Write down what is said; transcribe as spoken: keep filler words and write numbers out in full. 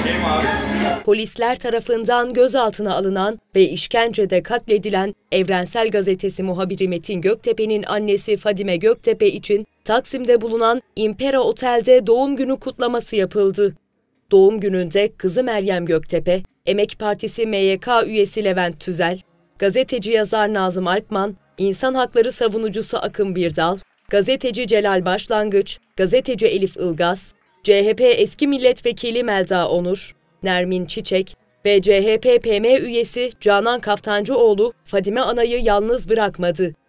Polisler tarafından gözaltına alınan ve işkencede katledilen Evrensel Gazetesi muhabiri Metin Göktepe'nin annesi Fadime Göktepe için Taksim'de bulunan Impera Otel'de doğum günü kutlaması yapıldı. Doğum gününde kızı Meryem Göktepe, Emek Partisi M Y K üyesi Levent Tüzel, gazeteci yazar Nazım Alpman, insan hakları savunucusu Akın Birdal, gazeteci Celal Başlangıç, gazeteci Elif Ilgaz, C H P eski milletvekili Melda Onur, Nermin Çiçek ve C H P P M üyesi Canan Kaftancıoğlu Fadime Ana'yı yalnız bırakmadı.